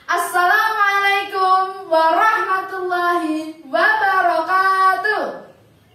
Assalamualaikum warahmatullahi wabarakatuh.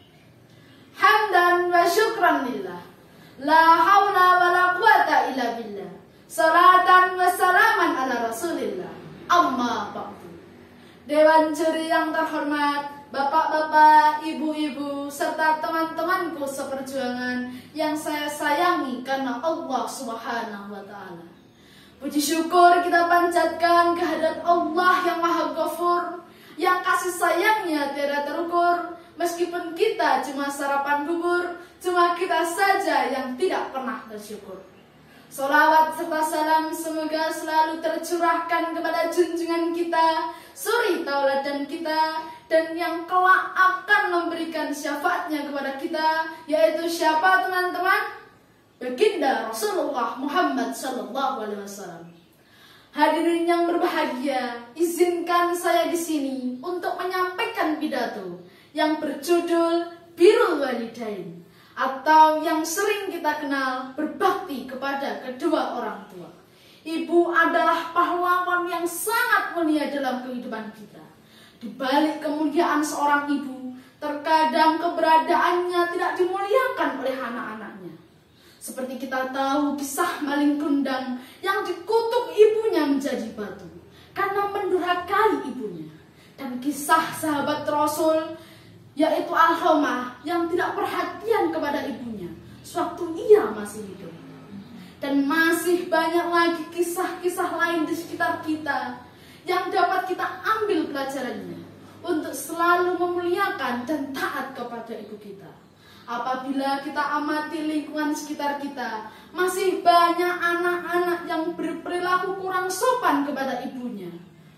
Hamdan wa syukran lillah, la hawla wa la quwata illa billah. Salatan wa salaman ala rasulillah. Amma ba'du. Dewan juri yang terhormat, bapak-bapak, ibu-ibu, serta teman-temanku seperjuangan yang saya sayangi karena Allah Subhanahu wa Ta'ala. Puji syukur kita panjatkan kehadirat Allah yang Maha Ghafur, yang kasih sayangnya tiada terukur. Meskipun kita cuma sarapan bubur, cuma kita saja yang tidak pernah bersyukur. Salawat serta salam semoga selalu tercurahkan kepada junjungan kita, suri tauladan kita, dan yang kelak akan memberikan syafaatnya kepada kita, yaitu siapa teman-teman? Baginda Rasulullah Muhammad SAW. Hadirin yang berbahagia, izinkan saya di sini untuk menyampaikan pidato yang berjudul Birrul Walidain, atau yang sering kita kenal berbakti kepada kedua orang tua. Ibu adalah pahlawan yang sangat mulia dalam kehidupan kita. Di balik kemuliaan seorang ibu, terkadang keberadaannya tidak dimuliakan oleh anak-anaknya. Seperti kita tahu kisah maling kundang yang dikutuk ibunya menjadi batu karena mendurhakai ibunya. Dan kisah sahabat Rasul yaitu Alhamah yang tidak perhatian kepada ibunya sewaktu ia masih hidup. Dan masih banyak lagi kisah-kisah lain di sekitar kita yang dapat kita ambil pelajarannya untuk selalu memuliakan dan taat kepada ibu kita. Apabila kita amati lingkungan sekitar kita, masih banyak anak-anak yang berperilaku kurang sopan kepada ibunya,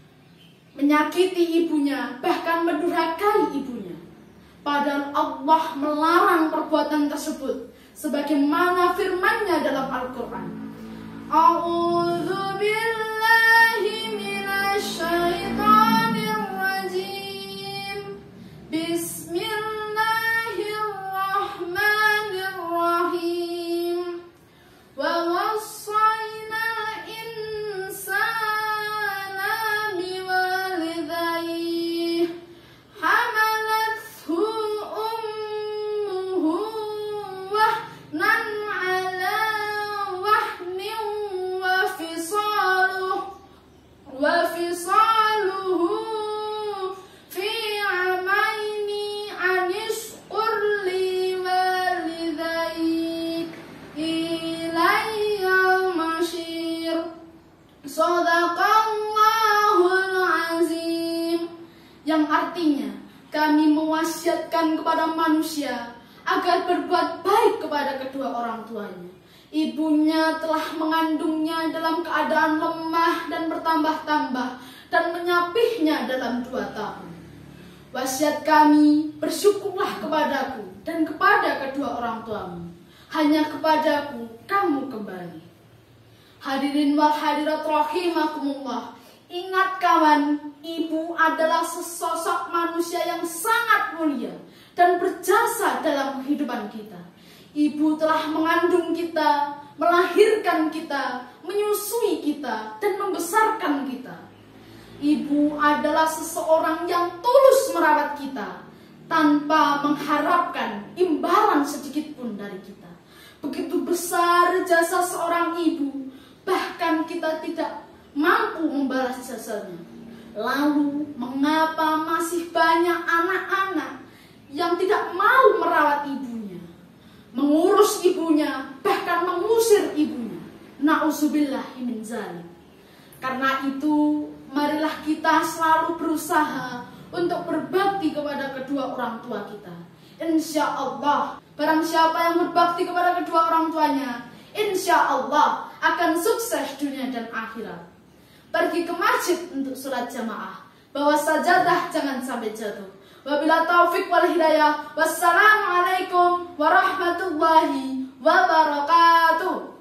menyakiti ibunya, bahkan mendurhakai ibunya. Padahal Allah melarang perbuatan tersebut, sebagaimana firman-Nya dalam Al-Quran. A'udzu billahi minasy syaithanir rajim. Bismillahirrahmanirrahim. Wa wassayna insana biwalidayhi hamalathu ummuhu wahnan ala wahnin wa fisaluhu fi amaini anishkur li walidayk ilayya masyir. Shadaqallahul azim. Yang artinya, kami mewasiatkan kepada manusia agar berbuat baik kepada kedua orang tuanya. Ibunya telah mengandungnya dalam keadaan lemah dan bertambah-tambah dan menyapihnya dalam 2 tahun. Wasiat kami, bersyukurlah kepadaku dan kepada kedua orang tuamu. Hanya kepadaku kamu kembali. Hadirin wal hadirat rahimakumullah. Ingat kawan, ibu adalah sesosok manusia yang sangat mulia dan berjasa dalam kehidupan kita. Ibu telah mengandung kita, melahirkan kita, menyusui kita, dan membesarkan kita. Ibu adalah seseorang yang tulus merawat kita tanpa mengharapkan imbalan sedikit pun dari kita. Begitu besar jasa seorang ibu, bahkan kita tidak mampu membalas jasanya. Lalu, mengapa masih banyak anak-anak yang tidak mau merawat ibunya, mengurus ibunya, bahkan mengusir ibunya? Na'udzubillahi min dzalik. Karena itu, marilah kita selalu berusaha untuk berbakti kepada kedua orang tua kita. Insya Allah, barang siapa yang berbakti kepada kedua orang tuanya, insya Allah akan sukses dunia dan akhirat. Pergi ke masjid untuk sholat jamaah, bawa sajadah jangan sampai jatuh. Wabillahi taufik wal hidayah. Wassalamualaikum warahmatullahi wabarakatuh.